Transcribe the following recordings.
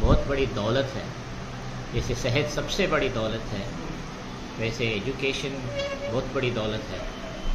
بہت بڑی دولت ہے. جیسے صحت سب سے بڑی دولت ہے، ویسے ایجوکیشن بہت بڑی دولت ہے.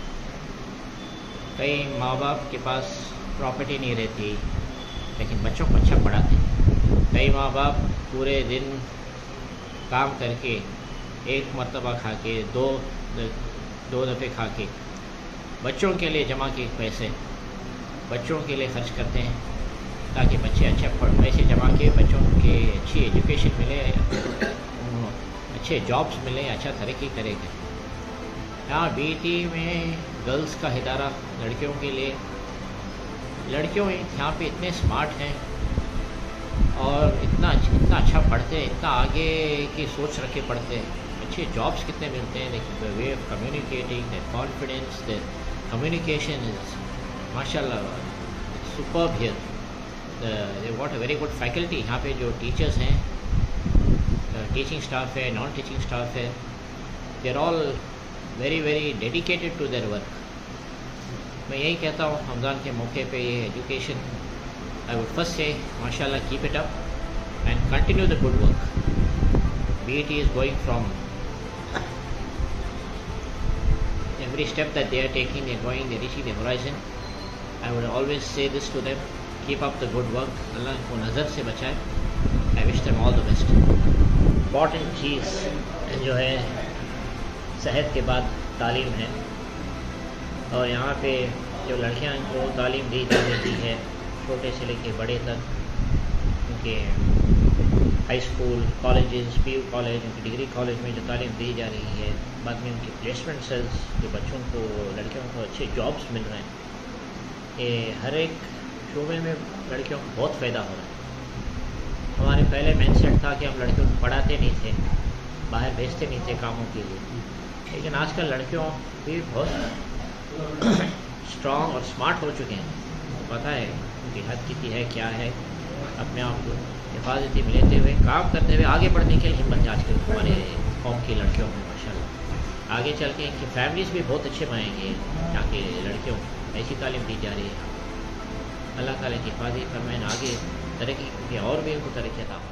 کئی ماں باپ کے پاس پراپرٹی نہیں رہتی لیکن بچوں کو اچھا پڑھاتے ہیں. کئی ماں باپ پورے دن کام کر کے ایک مرتبہ کھا کے دو دفعے کھا کے بچوں کے لیے جمع کے پیسے بچوں کے لیے خرچ کرتے ہیں تاکہ بچے اچھا پیسے جمع کے بچوں کے اچھی ایجوکیشن ملے، اچھے جابس ملیں، اچھا ترقی کرے گا. یہاں BET میں گرلز کا ادارہ لڑکیوں کے لیے، لڑکیوں یہاں پہ اتنے اسمارٹ ہیں اور اتنا اچھا پڑھتے ہیں، اتنا آگے کی سوچ رکھ کے پڑھتے ہیں. اچھے جابس کتنے ملتے ہیں. لیکن way of communicating, confidence, communication is ماشاء اللہ superb here. they got a very good faculty. یہاں پہ جو ٹیچرز ہیں، ٹیچنگ اسٹاف ہے، نان ٹیچنگ اسٹاف ہے، they are all very very dedicated to their work. میں یہی کہتا ہوں رمضان کے موقع پہ یہ education I would first say ماشاء اللہ keep it up and continue the good work. BET is going from every step that they are taking, they are going, they are reaching the horizon. I would always say this to them, keep up the good work. اللہ کو نظر سے بچائے. I wish them all the best. Important چیز جو ہے صحت کے بعد تعلیم ہے، اور یہاں پہ جو لڑکیاں کو تعلیم دی جاتی ہے چھوٹے سے لے کے بڑے تک، ان کے high school, colleges, PU college, ان کی ڈگری کالج میں جو تعلیم دی جا رہی ہے، بعد میں ان کی پلیسمنٹ سیلز جو بچوں کو، لڑکیوں کو اچھے جابس مل رہے ہیں، یہ ہر ایک شعبے میں لڑکیوں کو بہت فائدہ ہو رہا ہے. ہمارے پہلے مائنڈ سیٹ تھا کہ ہم لڑکیوں کو پڑھاتے نہیں تھے، باہر بھیجتے نہیں تھے کاموں کے لیے، لیکن آج کل لڑکیوں بھی بہت اسٹرانگ اور اسمارٹ ہو چکے ہیں. پتہ ہے ان کی حد کتنی ہے، کیا ہے، اپنے آپ کو حفاظتی میں لیتے ہوئے کام کرتے ہوئے آگے بڑھنے کے لیے ہمت ہے آج کل ہمارے قوم کی لڑکیوں میں ماشاء اللہ. آگے چل کے ان کی فیملیز بھی بہت اچھے بنیں گے تاکہ لڑکیوں ایسی تعلیم دی جا رہی ہے. اللہ تعالیٰ کی حفاظت فرمائیں، آگے ترقی کی اور بھی ان کو ترقی عطا